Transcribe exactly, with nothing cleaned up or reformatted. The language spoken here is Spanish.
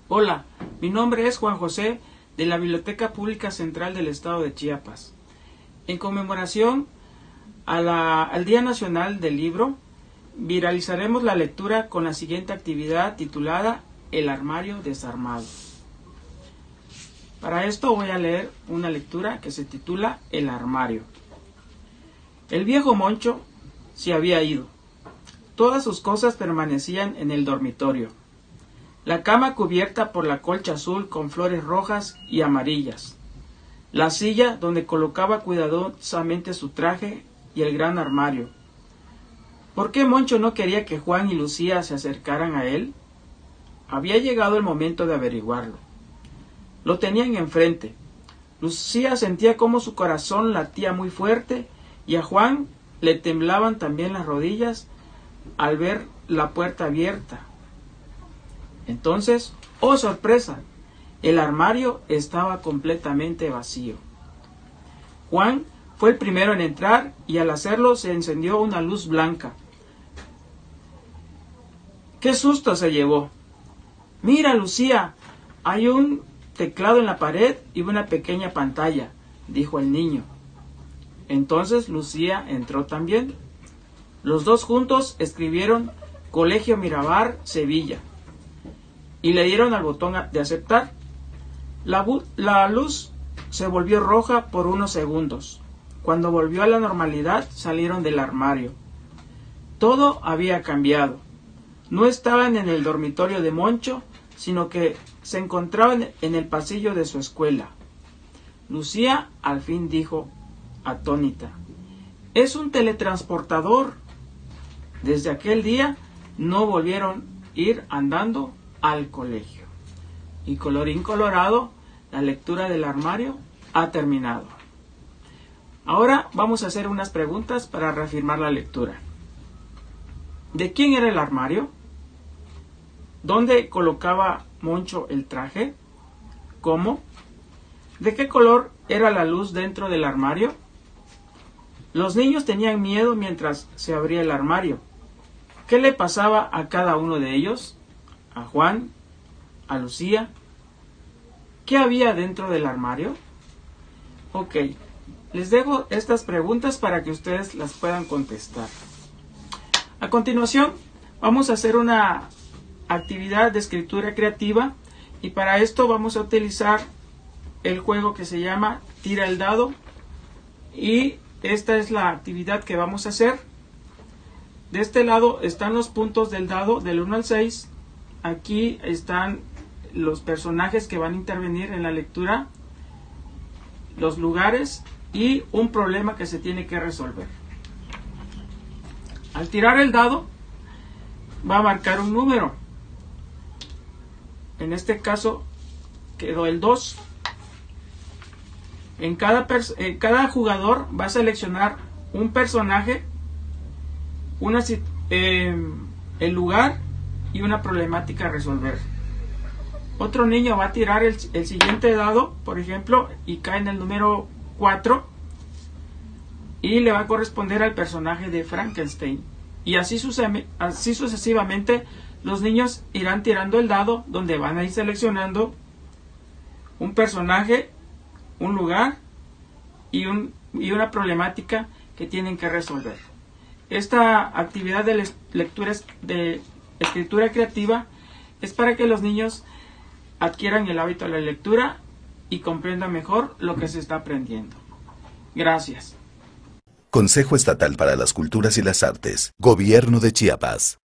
Hola, mi nombre es Juan José de la Biblioteca Pública Central del Estado de Chiapas. En conmemoración a la, al Día Nacional del Libro, viralizaremos la lectura con la siguiente actividad titulada El armario desarmado. Para esto voy a leer una lectura que se titula El armario. El viejo Moncho se había ido. Todas sus cosas permanecían en el dormitorio. La cama cubierta por la colcha azul con flores rojas y amarillas. La silla donde colocaba cuidadosamente su traje y el gran armario. ¿Por qué Moncho no quería que Juan y Lucía se acercaran a él? Había llegado el momento de averiguarlo. Lo tenían enfrente. Lucía sentía cómo su corazón latía muy fuerte y a Juan le temblaban también las rodillas al ver la puerta abierta. Entonces, ¡oh sorpresa! El armario estaba completamente vacío. Juan fue el primero en entrar y al hacerlo se encendió una luz blanca. ¡Qué susto se llevó! ¡Mira, Lucía! Hay un teclado en la pared y una pequeña pantalla, dijo el niño. Entonces Lucía entró también. Los dos juntos escribieron Colegio Miramar, Sevilla, y le dieron al botón de aceptar. La, la luz se volvió roja por unos segundos. Cuando volvió a la normalidad, salieron del armario. Todo había cambiado. No estaban en el dormitorio de Moncho, sino que se encontraban en el pasillo de su escuela. Lucía al fin dijo, atónita, «Es un teletransportador». Desde aquel día no volvieron a ir andando al colegio. Y colorín colorado, la lectura del armario ha terminado. Ahora vamos a hacer unas preguntas para reafirmar la lectura. ¿De quién era el armario? ¿Dónde colocaba Moncho el traje? ¿Cómo? ¿De qué color era la luz dentro del armario? Los niños tenían miedo mientras se abría el armario. ¿Qué le pasaba a cada uno de ellos? ¿A Juan? ¿A Lucía? ¿Qué había dentro del armario? Ok, les dejo estas preguntas para que ustedes las puedan contestar. A continuación, vamos a hacer una actividad de escritura creativa y para esto vamos a utilizar el juego que se llama Tira el dado y esta es la actividad que vamos a hacer. De este lado están los puntos del dado del uno al seis. Aquí están los personajes que van a intervenir en la lectura, los lugares y un problema que se tiene que resolver. Al tirar el dado va a marcar un número. En este caso quedó el dos. En cada, en cada jugador va a seleccionar un personaje, una, eh, el lugar y una problemática a resolver. Otro niño va a tirar el, el siguiente dado, por ejemplo, y cae en el número cuatro y le va a corresponder al personaje de Frankenstein. Y así, así sucesivamente los niños irán tirando el dado donde van a ir seleccionando un personaje, un lugar y, un, y una problemática que tienen que resolver. Esta actividad de lectura de escritura creativa es para que los niños adquieran el hábito de la lectura y comprendan mejor lo que se está aprendiendo. Gracias. Consejo Estatal para las Culturas y las Artes. Gobierno de Chiapas.